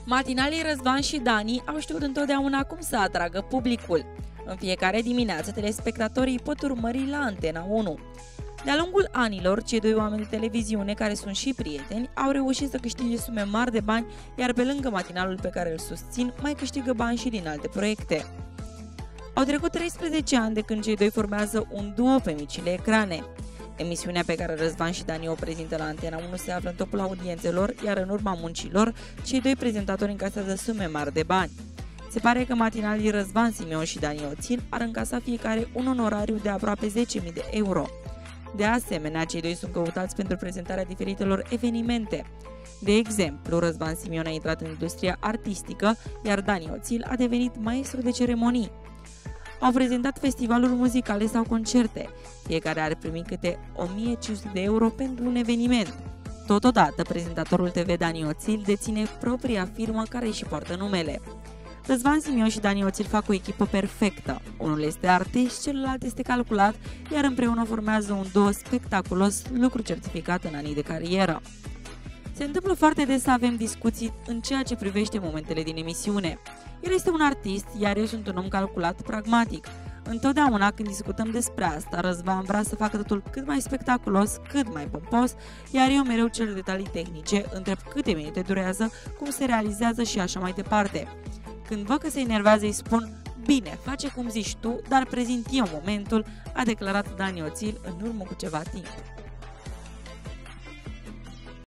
Matinalii Răzvan și Dani au știut întotdeauna cum să atragă publicul. În fiecare dimineață, telespectatorii pot urmări la Antena 1. De-a lungul anilor, cei doi oameni de televiziune, care sunt și prieteni, au reușit să câștige sume mari de bani, iar pe lângă matinalul pe care îl susțin, mai câștigă bani și din alte proiecte. Au trecut 13 ani de când cei doi formează un duo pe micile ecrane. Emisiunea pe care Răzvan și Dani o prezintă la Antena 1 se află în topul audiențelor, iar în urma muncilor, cei doi prezentatori încasează sume mari de bani. Se pare că matinalii Răzvan Simion și Dani Oțil ar încasa fiecare un onorariu de aproape 10.000 de euro. De asemenea, cei doi sunt căutați pentru prezentarea diferitelor evenimente. De exemplu, Răzvan Simion a intrat în industria artistică, iar Dani Oțil a devenit maestru de ceremonii. Au prezentat festivaluri muzicale sau concerte. Fiecare ar primi câte 1.500 de euro pentru un eveniment. Totodată, prezentatorul TV Dani Oțil deține propria firmă care își poartă numele. Răzvan Simion și Dani Oțil fac o echipă perfectă. Unul este artist, celălalt este calculat, iar împreună formează un duo spectaculos, lucru certificat în anii de carieră. Se întâmplă foarte des să avem discuții în ceea ce privește momentele din emisiune. El este un artist, iar eu sunt un om calculat, pragmatic. Întotdeauna când discutăm despre asta, Răzvan vrea să facă totul cât mai spectaculos, cât mai pompos, iar eu mereu cer detalii tehnice, întreb câte minute durează, cum se realizează și așa mai departe. Când văd că se enervează, îi spun: bine, face cum zici tu, dar prezint eu momentul, a declarat Dani Oțil în urmă cu ceva timp.